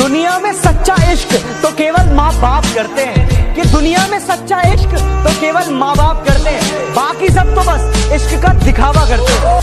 दुनिया में सच्चा इश्क तो केवल माँ बाप करते हैं, कि दुनिया में सच्चा इश्क तो केवल माँ बाप करते हैं, बाकी सब तो बस इश्क का दिखावा करते हैं।